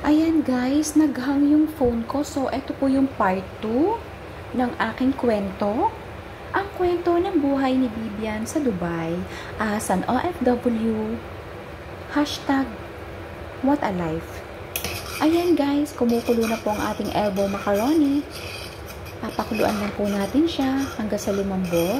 Ayan guys, naghang yung phone ko. So, ito po yung part 2 ng aking kwento. Ang kwento ng buhay ni Bibian sa Dubai as an OFW. Hashtag, what a life. Ayan guys, kumukulo na po ang ating elbow macaroni. Papakuluan lang po natin siya hanggang sa 5 bot.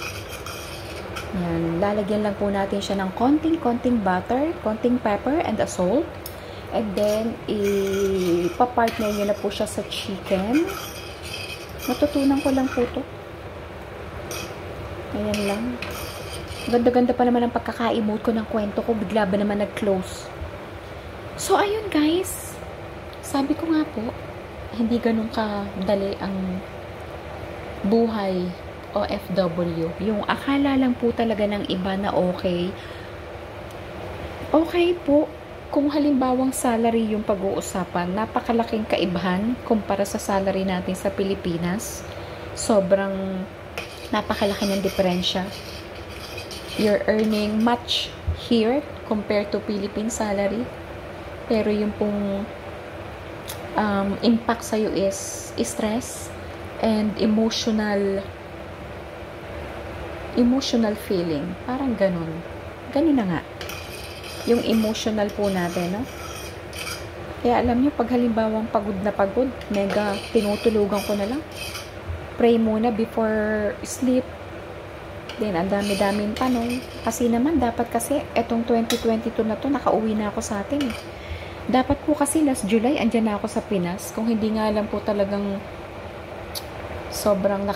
Yan, lalagyan lang po natin siya ng konting butter, konting pepper and a salt. And then, ipapartner nyo na po siya sa chicken. Natutunan ko lang po to. Ayan lang. Ganda-ganda pa naman ang pagkaka-emote ko ng kwento ko. Bigla ba naman nag-close. So, ayun guys. Sabi ko nga po, hindi ganun kadali ang buhay OFW. Yung akala lang po talaga ng iba na okay. Okay po. Kung halimbawang salary yung pag-uusapan, napakalaking kaibahan kumpara sa salary natin sa Pilipinas. Sobrang napakalaki ng diferensya. You're earning much here compared to Philippine salary. Pero yung pong impact sa'yo is stress and emotional feeling. Parang ganun. Ganun na nga. Yung emotional po natin, no? Kaya alam nyo, pag halimbawang pagod na pagod, mega tinutulugan ko na lang. Pray muna before sleep. Then, ang dami-daming tanong. Kasi naman, dapat kasi, etong 2022 na to, nakauwi na ako sa atin. Dapat po kasi last July, andyan na ako sa Pinas. Kung hindi nga lang po talagang sobrang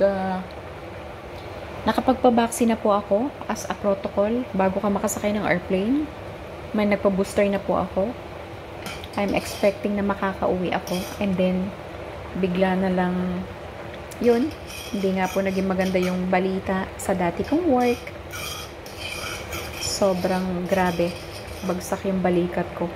nakapagpabaksin na po ako as a protocol bago ka makasakay ng airplane. May nagpa-booster na po ako. I'm expecting na makakauwi ako. And then, bigla na lang, yun, hindi nga po naging maganda yung balita sa dati kong work. Sobrang grabe. Bagsak yung balikat ko.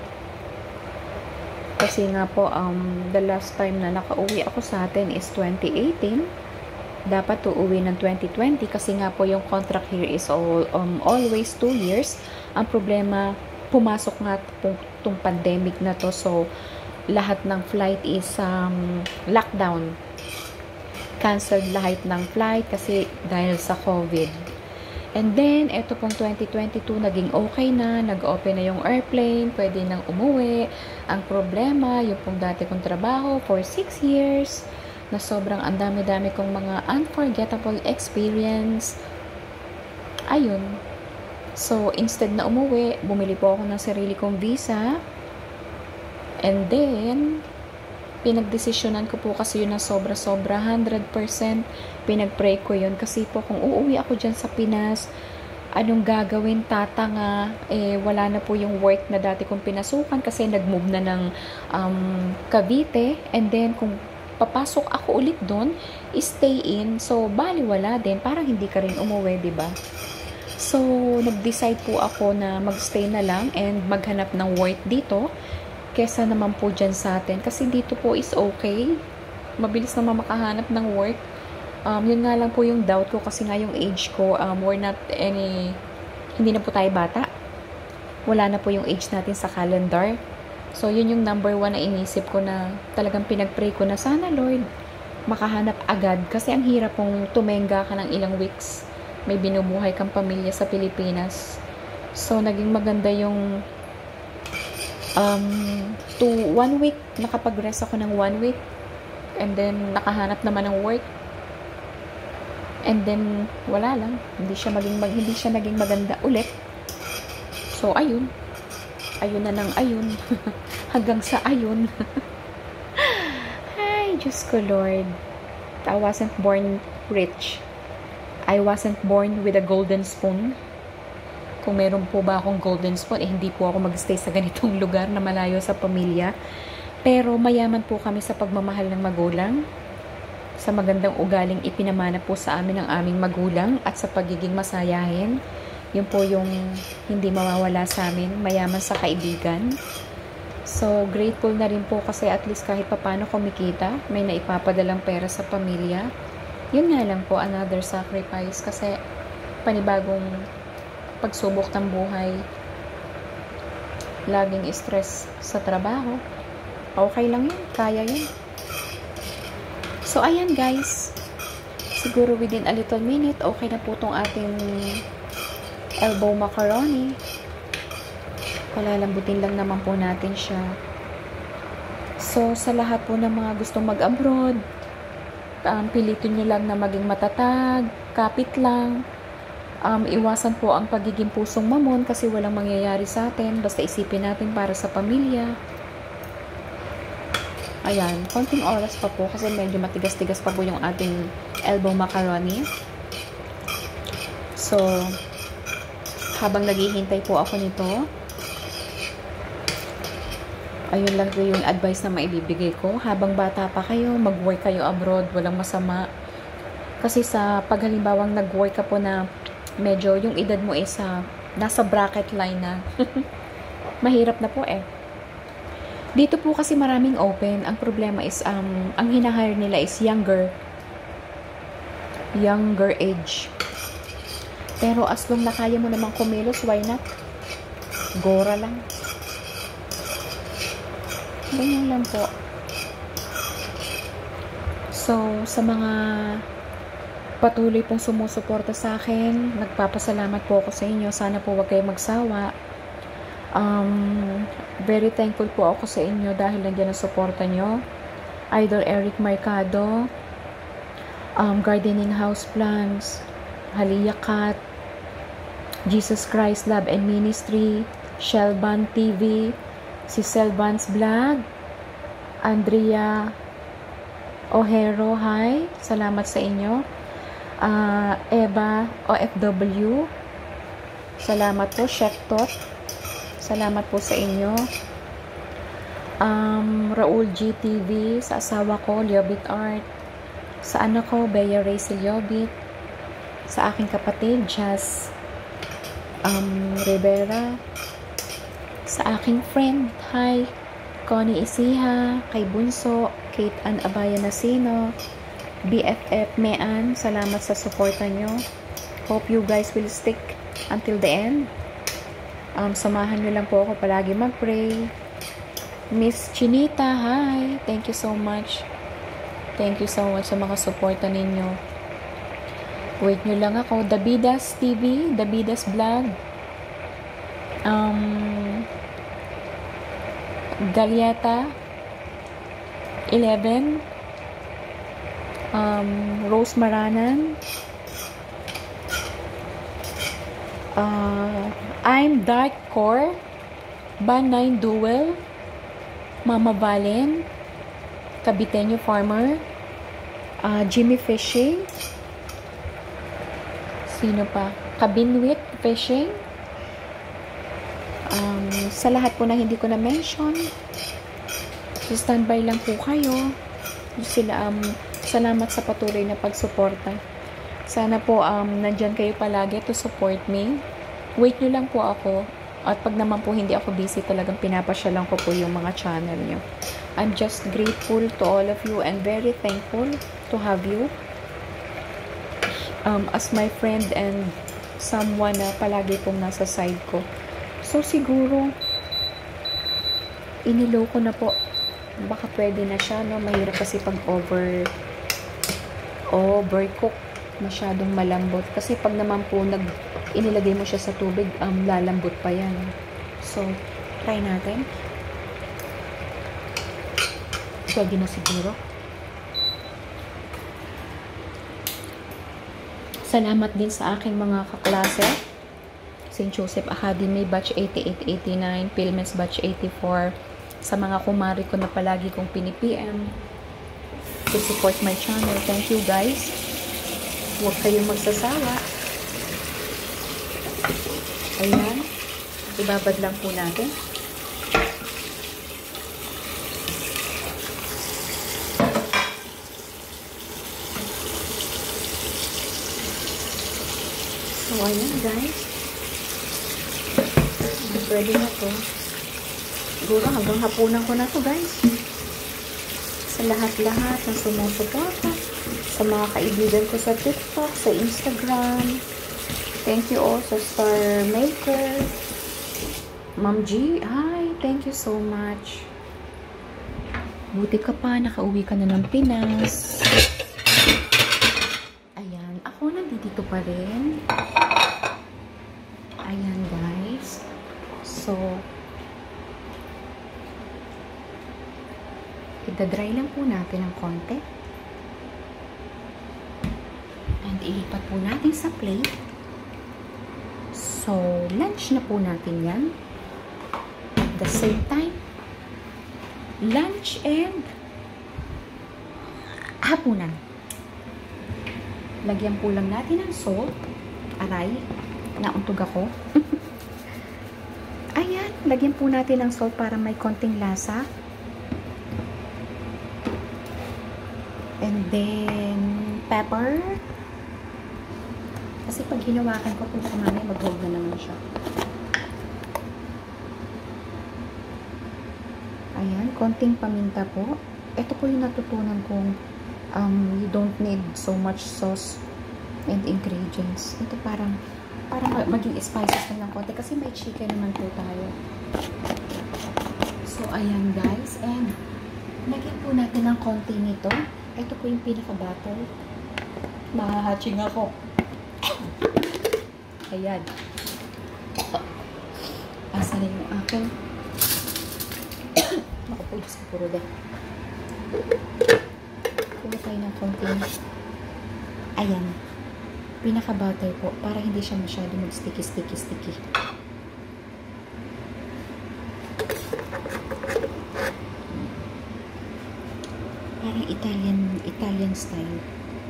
Kasi nga po, the last time na nakauwi ako sa atin is 2018. Dapat uuwi ng 2020 kasi nga po yung contract here is always 2 years. Ang problema, pumasok nga itong pandemic na to, so lahat ng flight is lockdown. Canceled lahat ng flight kasi dahil sa COVID. And then, eto pong 2022, naging okay na, nag-open na yung airplane, pwede nang umuwi. Ang problema, yung pong dati kong trabaho for 6 years, na sobrang ang dami-dami kong mga unforgettable experience. Ayun. So, instead na umuwi, bumili po ako ng sarili kong visa. And then, pinagdesisyonan ko po kasi yun na sobra-sobra, 100%. Pinag-pray ko yun. Kasi po, kung uuwi ako dyan sa Pinas, anong gagawin? Tatanga. Wala na po yung work na dati kong pinasukan kasi nag-move na ng Cavite. And then, kung papasok ako ulit doon, stay in. So, baliwala din. Parang hindi ka rin umuwi, diba? So, nag-decide po ako na magstay na lang and maghanap ng work dito kesa naman po dyan sa atin. Kasi dito po is okay. Mabilis naman makahanap ng work. Yun nga lang po yung doubt ko kasi nga yung age ko, hindi na po tayo bata. Wala na po yung age natin sa calendar. So, yun yung number 1 na inisip ko na talagang pinag-pray ko na sana, Lord, makahanap agad. Kasi ang hirap pong tumenga ka ng ilang weeks. May binubuhay kang pamilya sa Pilipinas. So, naging maganda yung 1 week. Nakapag-rest ako ng 1 week. And then, nakahanap naman ng work. And then, wala lang. Hindi siya naging maganda ulit. So, ayun. Ayun na ng ayun. Hanggang sa ayun. Ay, Diyos ko, Lord. I wasn't born rich. I wasn't born with a golden spoon. Kung meron po ba akong golden spoon, hindi po ako mag-stay sa ganitong lugar na malayo sa pamilya. Pero mayaman po kami sa pagmamahal ng magulang. Sa magandang ugaling ipinamana po sa amin ng aming magulang at sa pagiging masayahin. Yun po yung hindi mawawala sa amin, mayaman sa kaibigan. So, grateful na rin po kasi at least kahit papano kumikita, may naipapadalang pera sa pamilya. Yun nga lang po, another sacrifice kasi panibagong pagsubok ng buhay. Laging stress sa trabaho. Okay lang yun. Kaya yun. So, ayan guys. Siguro within a little minute, okay na po itong ating elbow macaroni. Palalambutin lang naman po natin siya. So, sa lahat po ng mga gustong mag-abroad, pilitin nyo lang na maging matatag, kapit lang. Iwasan po ang pagiging pusong mamon kasi walang mangyayari sa atin. Basta isipin natin para sa pamilya. Ayan, konting oras pa po kasi medyo matigas-tigas pa po yung ating elbow macaroni. So, habang naghihintay po ako nito, ayun lang po yung advice na maibibigay ko. Habang bata pa kayo, mag-work kayo abroad, walang masama. Kasi sa paghalimbawang nag-work ka po na medyo yung edad mo is nasa bracket line na, mahirap na po eh. Dito po kasi maraming open. Ang problema is, ang hinahire nila is younger age. Pero as long na kaya mo namang kumilos, why not? Gora lang. Ganyan lang po. So, sa mga patuloy pong sumusuporta sa akin, nagpapasalamat po ako sa inyo. Sana po wag kayong magsawa. Very thankful po ako sa inyo dahil nandiyan ang suporta nyo. Idol Eric Mercado, Gardening House Plants, Halia Cat, Jesus Christ Love and Ministry, Shelban TV, si Selvan's Vlog, Andrea Ojero, hi, salamat sa inyo. Eva OFW, salamat po. Chef Tot, salamat po sa inyo. Raul GTV, sa asawa ko, Liobit Art, sa anak ko, Bea Racel Liobit, sa aking kapatid, Jazz Rivera, sa aking friend, hi, Connie Isiha, kay Bunso, Kate Ann Abaya Nasino, BFF Mean, salamat sa suporta nyo. Hope you guys will stick until the end. Samahan nyo lang po ako palagi mag-pray. Miss Chinita, hi, thank you so much. Thank you so much sa mga suporta ninyo. Wait nyo lang ako. Davidas TV, Davidas Vlog, Galieta 11, Rose Maranan, I'm Dark Core, Ban 9 Duel, Mama Valen, Cabiteño Farmer, Jimmy Fishing, sino pa? Kabinwit Fishing, sa lahat po na hindi ko na mention, so standby lang po kayo. Sila, salamat sa patuloy na pagsuporta. Sana po nandyan kayo palagi to support me. Wait nyo lang po ako. At pag naman po hindi ako busy, talagang pinapasyalan ko po yung mga channel nyo. I'm just grateful to all of you and very thankful to have you as my friend and someone na palagi pong nasa side ko. So siguro inilow ko na po. Baka pwede na siya, no? Mahirap kasi pag overcook, masyadong malambot. Kasi pag naman po inilagay mo siya sa tubig, lalambot pa yan. So, try natin. Pwede na siguro. Salamat din sa aking mga kaklase. St. Joseph Academy, Batch 8889, Pilmens Batch 84, sa mga kumari ko na palagi kong pinipm to support my channel. Thank you guys. Huwag kayong magsasawa. Ayan. Ibabad lang po natin. So, ayan guys. Pwede na to. Siguro hanggang hapunan ko na to guys. Sa lahat-lahat ng sumusuporta, sa mga kaibigan ko sa TikTok, sa Instagram. Thank you all sa Star Maker. Ma'am G, hi, thank you so much. Buti ka pa, nakauwi ka na ng Pinas. Ayan, ako nandito pa rin. Ayan guys. So, idadry lang po natin ng konti. And ilipat po natin sa plate. So, lunch na po natin yan. At the same time, lunch and hapunan. Lagyan po lang natin ng salt. Aray, nauntog ako. Ayan, lagyan po natin ng salt para may konting lasa. And then, pepper. Kasi pag hinawakan ko, kung mamaya mag-hold na naman siya. Ayan, konting paminta po. Ito po yung natutunan kong you don't need so much sauce and ingredients. Ito parang maging spices na lang konti kasi may chicken naman po tayo. So, ayan guys. And, lagyan po natin ng konti nito. Ito po yung pinaka-butter. Mahahatching ako. Ayan. Asa na yung akin. Ako po, Diyos ko puro din. Puro tayo ng konti. Ayan. Pinaka-butter po. Para hindi siya masyado mag-sticky. Parang Italian style.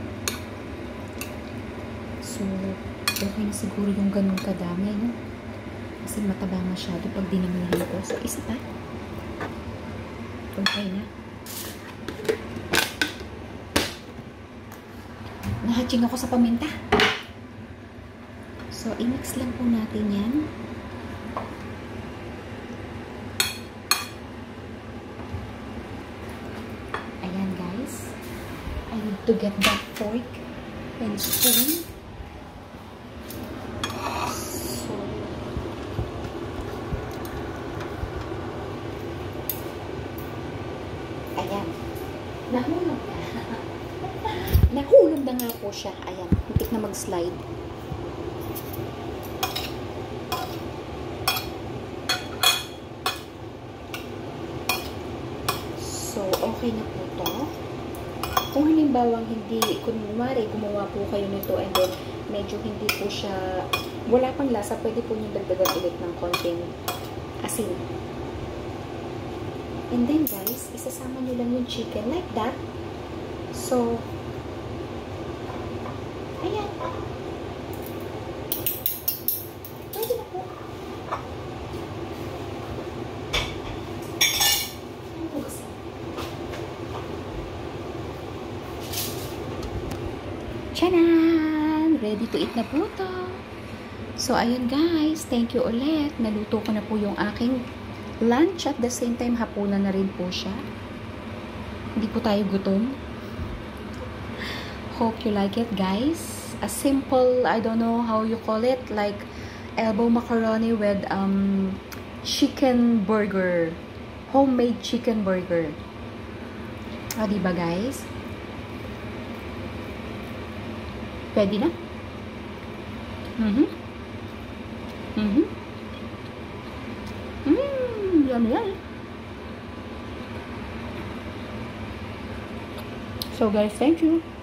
So, okay na siguro yung ganun kadami, no? Kasi mataba masyado pag dinamihan ko. So, isa pa. Okay na. Nahatching ako sa paminta. So, i-mix lang po natin yan. Ayan, guys. I need to get that fork and spoon. So, ayan. Nahulog na. Nahulog na nga po siya. Ayan. Muntik na mag-slide. So, okay na po to. Kung halimbawa hindi, kunwari, gumawa po kayo nito and then medyo hindi po siya, wala pang lasa, pwede po nyo dagdagan ulit ng konting asin. And then guys, isasama nyo lang yung chicken like that. So, ayan. Pwede na po. Chanan! Ready to eat na po to. So, ayun guys. Thank you ulit. Naluto ko na po yung aking lunch at the same time hapunan na rin po siya. Hindi po tayo gutom. Hope you like it guys. A simple, I don't know how you call it, like elbow macaroni with chicken burger. Homemade chicken burger. O, diba guys? Pwede na? Yummy yan. So guys, thank you.